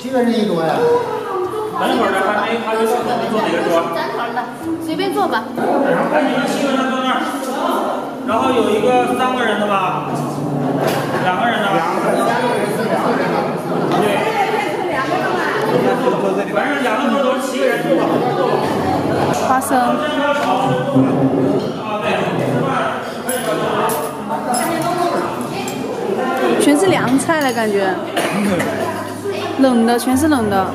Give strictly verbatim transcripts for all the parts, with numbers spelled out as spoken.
几个人一桌呀？ 等一会儿的还没还没坐，你坐哪个桌？ 咱团的，随便坐吧。 哎，你们七个人坐那儿，然后有一个三个人的吧，两个人的。 两个人，三个人是两个人的。 对。反正两个桌都是七个人坐吧，坐吧。 花生。 啊，对，吃饭。 全是凉菜了，感觉。冷的，全是冷的。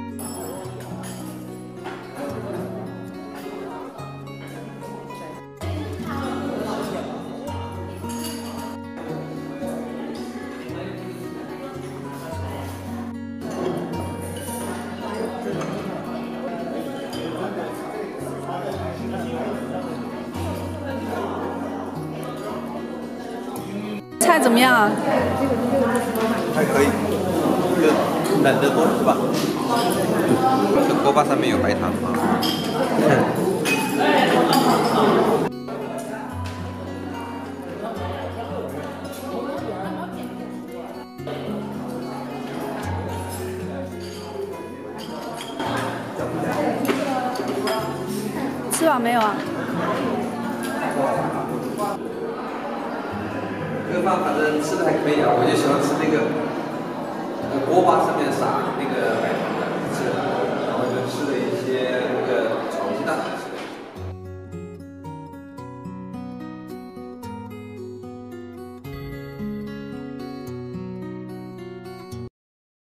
菜怎么样啊？ 还可以，就冷得多是吧？这锅巴上面有白糖啊。 吃饱没有啊？ 这个饭反正吃的还可以啊，我就喜欢吃那个锅巴上面撒那个白糖的，吃的，然后就吃了一下。